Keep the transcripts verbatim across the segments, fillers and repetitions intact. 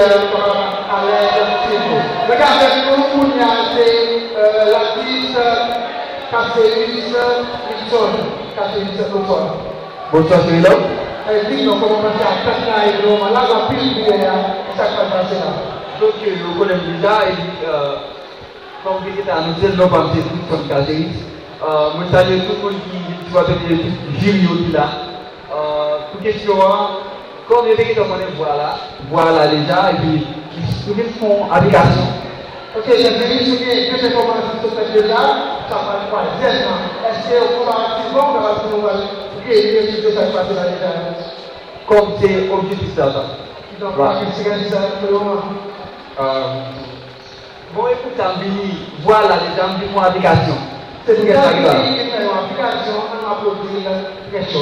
à l'aide de regardez nous, il y a l'artiste Casséris Wilson. Casséris Wilson. Bonsoir, c'est là. Et puis, nous commençons à faire et nous allons la pile de chaque passage là. Donc, nous connaissons déjà, et comme vous dites, nous sommes dans le pays de Casséris. Nous saluons tout le monde qui va venir jury là. Pour question, comme vous dites, on voilà, voilà déjà, et puis nous font application. Ok, j'ai venu sur les deux informations que je fais déjà, ça va pas dire. Est-ce que vous allez bon, on va vous aider sur ce qui se passe là déjà? Comme c'est objectif ça. Donc, qu'est-ce que c'est ça? Bon, écoute, voilà les gens qui font application. C'est une application, on va produire la question.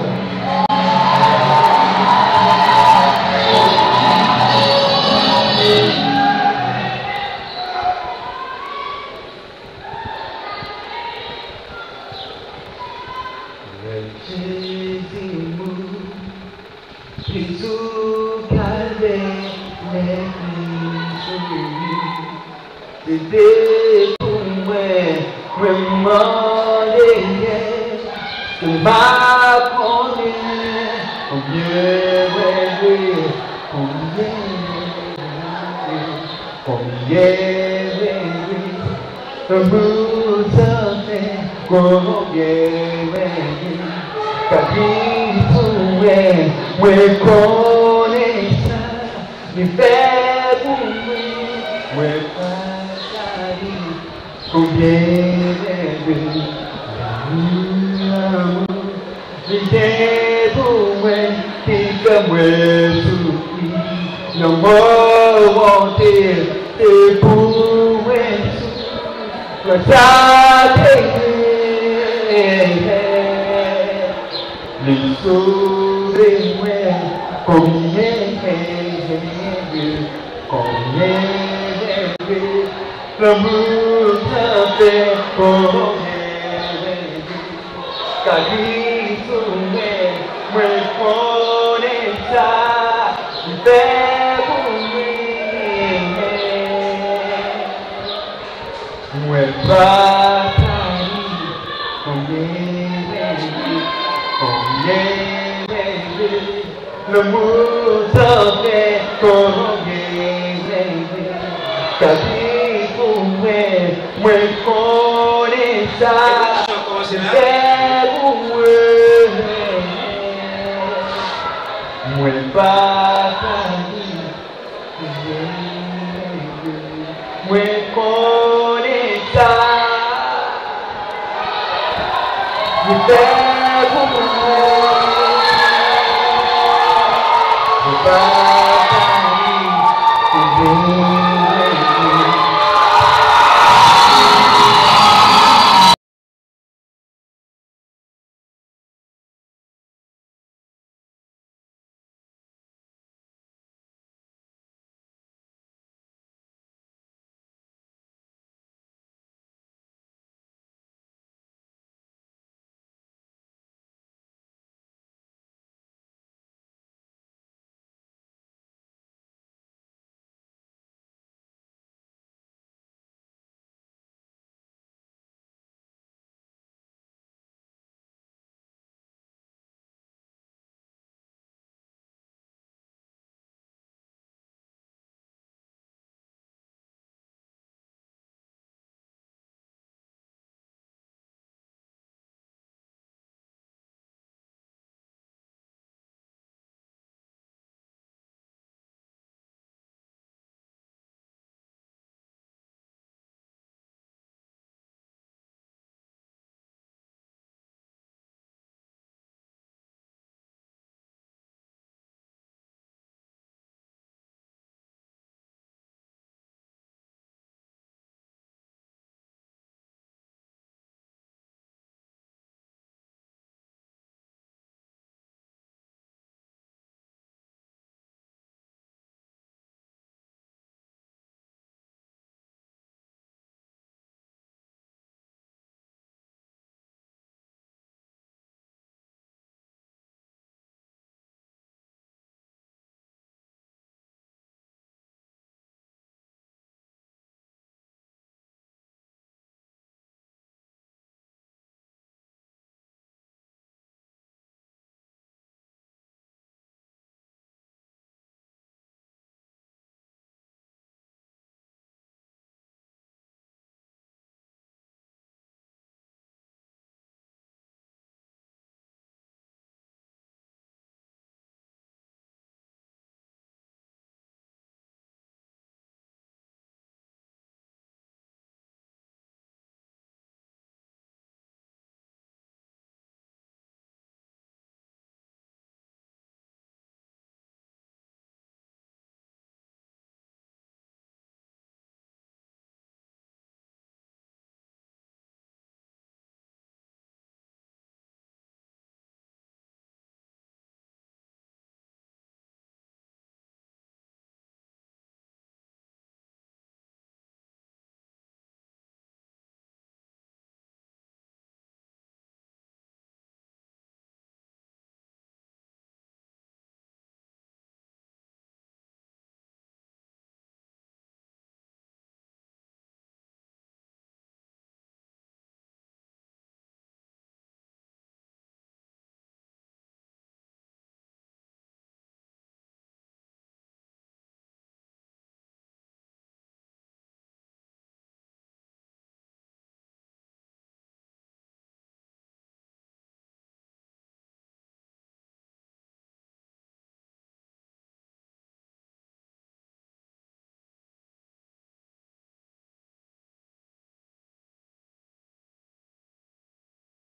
C'était pour moi, vraiment les que m'a connu, combien rêvé, combien combien rêvé, un bout de fait, combien rêvé, car il pourrait, moi connaître ça, me faire pour moi, moi combien rêvé, l'amour, j'étais pour moi, t'es comme moi souffrir, le mot monté, t'es pour moi souffrir, ça t'est le sauver moi, combien rêvé, combien rêvé, l'amour ça fait combien rêvé, car il soumet, moi connais ça, il fait pour moi, moi pas combien rêvé, combien rêvé, l'amour ça fait combien rêvé, car il pour moi, moi connais ça, c'est pour moi, moi pas moi connais ça, c'est pour moi, moi pas